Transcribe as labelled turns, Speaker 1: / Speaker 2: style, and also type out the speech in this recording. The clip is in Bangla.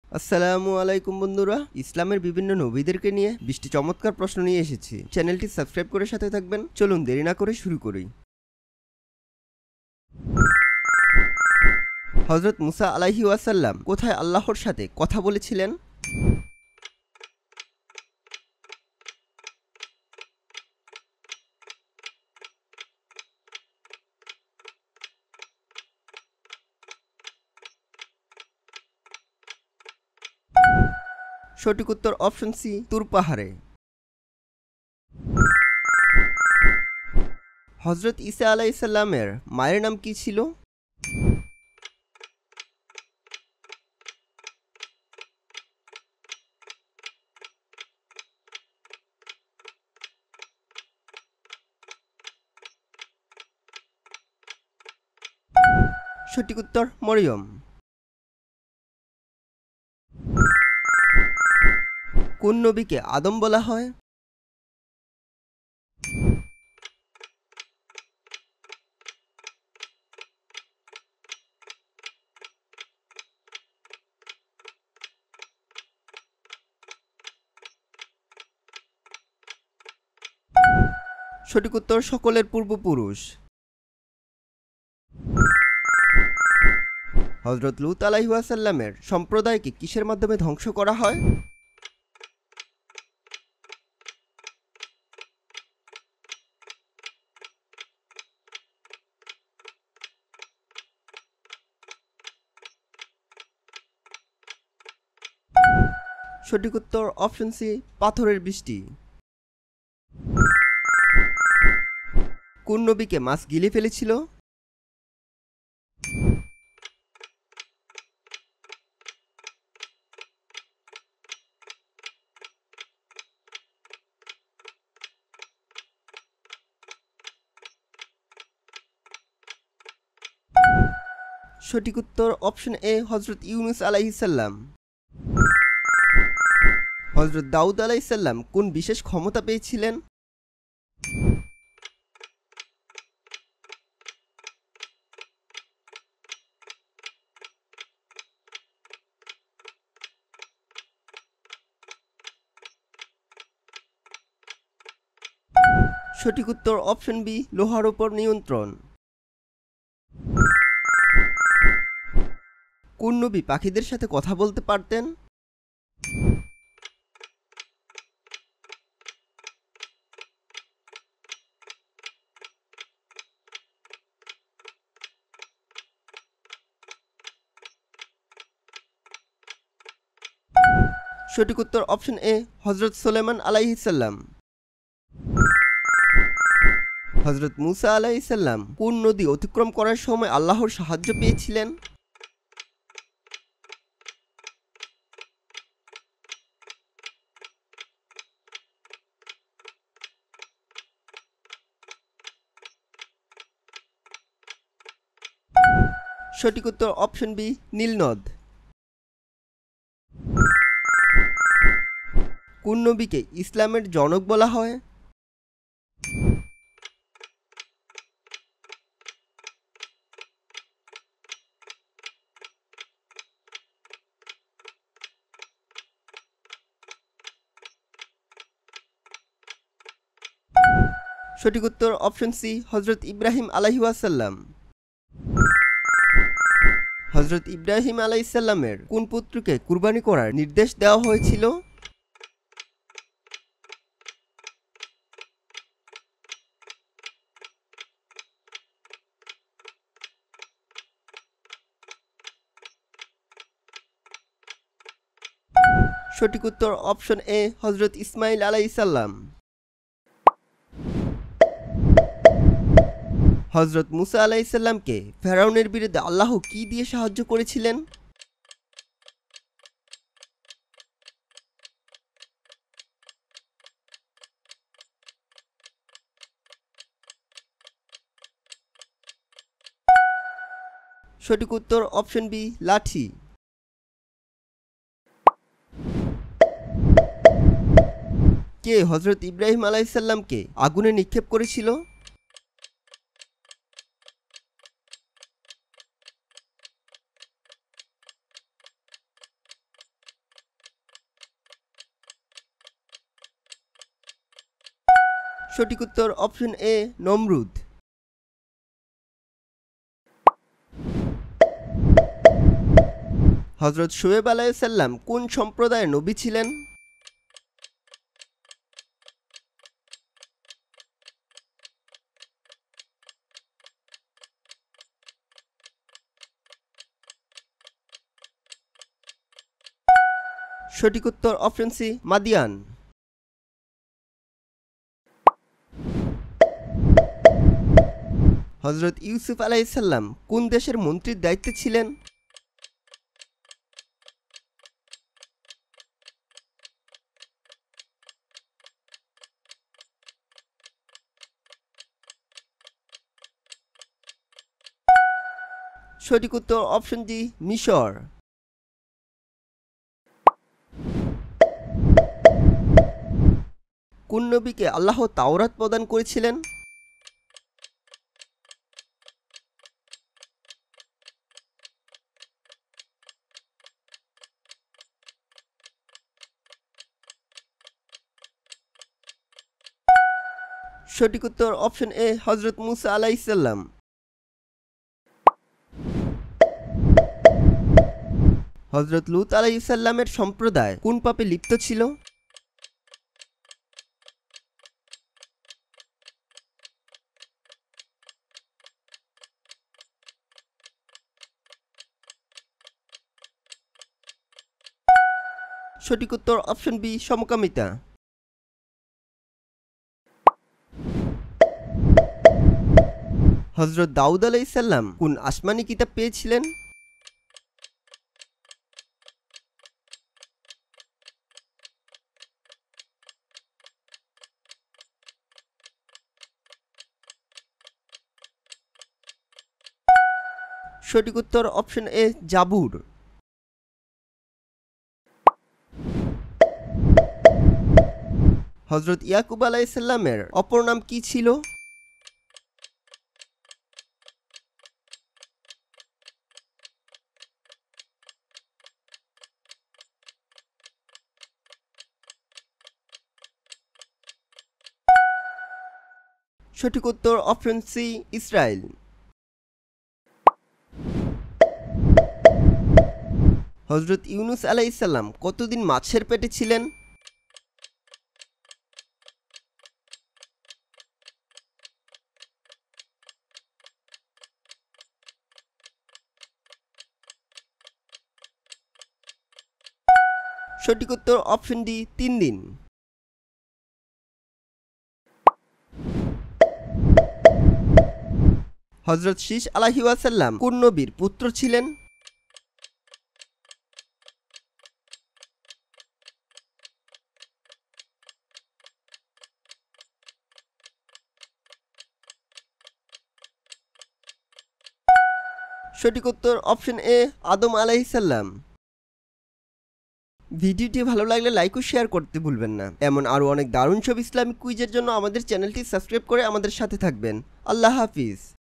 Speaker 1: আসসালামু আলাইকুম বন্ধুরা, ইসলামের বিভিন্ন নবীদেরকে নিয়ে 20টি চমৎকার প্রশ্ন নিয়ে এসেছি। চ্যানেলটি সাবস্ক্রাইব করে সাথে থাকবেন। চলুন দেরি না করে শুরু করি। হযরত মুসা আলাইহি ওয়াসাল্লাম কোথায় আল্লাহর সাথে কথা বলেছিলেন? সঠিক উত্তর অপশন সি, তুর পাহাড়ে। হযরত ঈসা আলাইহিসসালামের মায়ের নাম কি ছিল? সঠিক উত্তর মরিয়ম। কোন নবীকে আদম বলা হয়? সঠিক উত্তর সকলের পূর্বপুরুষ। হযরত লূত আলাইহিস সালামের সম্প্রদায়কে কিসের মাধ্যমে ধ্বংস করা হয়? সঠিক উত্তর অপশন সি, পাথরের বৃষ্টি। কোন নবীকে মাছ গিলে ফেলেছিল? সঠিক উত্তর অপশন এ, হযরত ইউনূস আলাইহিস সালাম। হযরত দাউদ আলাইহিস সালাম কোন বিশেষ ক্ষমতা পেয়েছিলেন? সঠিক উত্তর অপশন বি, লোহার উপর নিয়ন্ত্রণ। কোন নবী পাখিদের সাথে কথা বলতে পারতেন? সঠিক উত্তর অপশন এ, হযরত সুলাইমান আলাইহিস সালাম। হযরত মুসা আলাইহিস সালাম কোন নদী অতিক্রম করার সময় আল্লাহর সাহায্য পেয়েছিলেন? সঠিক উত্তর অপশন বি, নীল নদ। কোন নবীকে ইসলামের জনক বলা হয়? সঠিক উত্তর অপশন সি, হযরত ইব্রাহিম আলাইহিস সালাম। হযরত ইব্রাহিম আলাইহিস সালামের কোন পুত্রকে কুরবানি করার নির্দেশ দেওয়া হয়েছিল? সঠিক উত্তর অপশন এ, হযরত ইসমাইল আলাইহিস সালাম। হযরত মুসা আলাইহিস সালামকে ফেরাউনের বিরুদ্ধে আল্লাহ কি দিয়ে সাহায্য করেছিলেন? সঠিক উত্তর অপশন বি, লাঠি। কে হযরত ইব্রাহিম আলাইহিস সালামকে আগুনে নিক্ষেপ করেছিল? সঠিক উত্তর অপশন এ নমরুদ। হযরত শোয়েব আলাইহিসসালাম কোন সম্প্রদায়ের নবী ছিলেন? সঠিক উত্তর অপশন সি মাদিয়ান। হযরত ইউসুফ আলাইহিসসালাম কোন দেশের মন্ত্রীর দায়িত্বে ছিলেন? সঠিক উত্তর অপশন ডি মিশর। কোন নবীকে আল্লাহ তাওরাত প্রদান করেছিলেন? সঠিক উত্তর অপশন এ হযরত মুসা আলাইহিসসালাম। হযরত লূত আলাইহিসসালামের সম্প্রদায় কোন পাপে লিপ্ত ছিল? সঠিক উত্তর অপশন বি সমকামিতা। হযরত দাউদ আলাইহিসসালাম কোন আসমানি কিতাব পেয়েছিলেন? সঠিক উত্তর অপশন এ জাবুর। হযরত ইয়াকুব আলাইহিসসালামের অপর নাম কি ছিল? সঠিক উত্তর অপশন সি ইসরাইল। হযরত ইউনুস আলাইহিসসালাম কতদিন মাছের পেটে ছিলেন? সঠিক উত্তর অপশন ডি 3 দিন। হযরত শীস আলাইহি ওয়াসাল্লাম কোন নবীর পুত্র ছিলেন? সঠিক উত্তর অপশন এ আদম আলাইহিসসালাম। ভিডিওটি ভালো লাগলে লাইক ও শেয়ার করতে ভুলবেন না। এমন আরও অনেক দারুণ সব ইসলামিক কুইজের জন্য আমাদের চ্যানেলটি সাবস্ক্রাইব করে আমাদের সাথে থাকবেন। আল্লাহ হাফিজ।